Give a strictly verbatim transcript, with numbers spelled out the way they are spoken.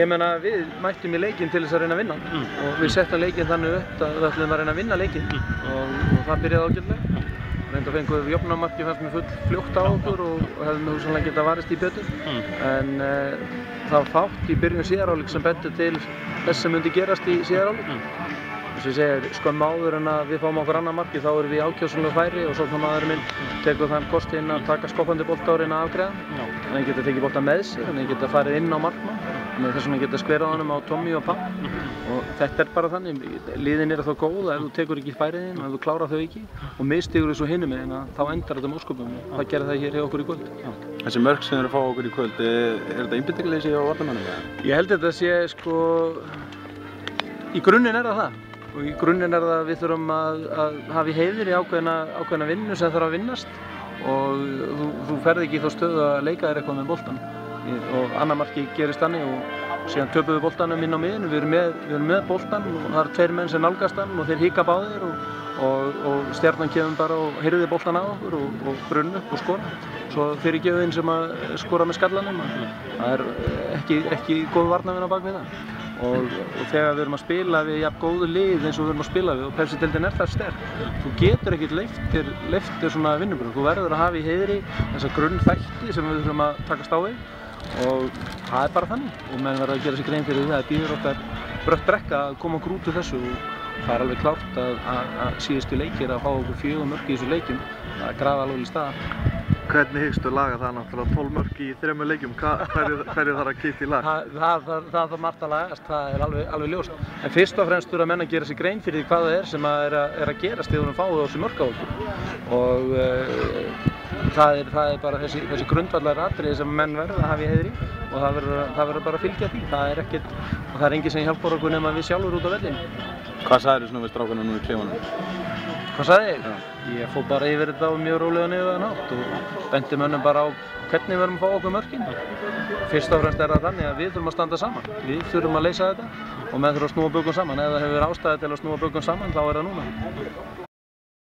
ég meina við mættum í leikinn til þess að reyna að vinna mm. og við settum leikinn þannig upp að við ætlum að reyna að vinna leikinn mm. og, og það byrjaði ágætlega. Reynda fengum við jöfnunarmarkið fannst mér full fljótt á okkur og, og hefðum við hugsanlega getað varist í betur mm. en uh, það var fátt í byrjun síðari hálfleik sem benti til þess sem myndi gerast í síðari hálfleik. Mm. Þess að ég segir, skömmu áður en að við fáum okkur annað markið þá erum við ákjósanlega færi og sóknarmaðurinn minn tekur þann kost inn að taka skoppandi bolta og reyna að afgreiða. Mm. En hann getur tekið bolta með sér, hann getur farið inn á markmann. Þess vegna geta skverað honum á Tommy og Papp og þetta er bara þannig, liðin eru þá góð ef þú tekur ekki færiðin og ef þú klárar þau ekki og mistigur þessu hinum megin þá endar þetta með ósköpum og það gerir það hér hjá okkur í kvöld. Þessi mörk sem eru að fá okkur í kvöld, er, er þetta einbeitingarleysi á varnarmönnum? Ég held þetta sé sko, í grunninn er það það og í grunninn er það að við þurfum að, að hafa í heiðri ákveðna, ákveðna vinnu sem þarf að vinnast og þú, þú ferð ekki í þá stöðu að leika þér eitthvað með boltan. Og annar marki gerist þannig og síðan töpum við boltanum inn á miðjunni, við erum með, við erum með boltan og það eru tveir menn sem nálgast hann og þeir hika báðir og, og, og Stjarnan kemur bara og hirðir boltan á okkur og, og brunn upp og skora. Svo fyrirgefinn sem að skora með skallanum, það er ekki, ekki góð varnarvinna bak við það. Og, og þegar við erum að spila við jafn góðu lið eins og við erum að spila við og Pepsi-deildin er það sterk, þú getur ekkert leiftir, leiftir svona vinnubrögð, þú verður að hafa í heiðri þessa grunnþætti sem við þurfum að takast á við. Og það er bara þannig og menn verður að gera sér grein fyrir því að það býður okkar brött brekka að koma okkur út úr þessu og það er alveg klárt að, að, að síðustu leikir að fá okkur fjögur mörk í þessu leikjum, það er grafa alveg í staðar. Hvernig hyggstu laga það náttúrulega tólf mörk í þremur leikjum, hverju þarf að kippa í lag? Það, það, það, það þarf margt að lagast, það er alveg, alveg ljóst. En fyrst og fremst þurfa menn að gera sér grein fyrir því hvað það er sem að er, að, er að gerast þegar við fáum þessu mörk á okkur og uh, Það er, það er bara þessi, þessi grundvallar atriði sem menn verða að hafa í heiðri og það verður, það verður bara að fylgja því. Það er ekkert, og það er enginn sem hjálpar okkur nema við sjálfur út á vellinum. Hvað sagðir þú svona við strákana nú í klefanum? Hvað sagði ég? Ja. Ég fór bara yfir þetta á mjög rólega niðurlega nátt og benti mönnum bara á hvernig við erum að fá okkur mörkin. Fyrst og fremst er það þannig að við þurfum að standa saman. Við þurfum að leysa þetta og menn þurfum að snúa bökum saman. Ef það hefur ástæði til að snúa bökum saman þá er það núna.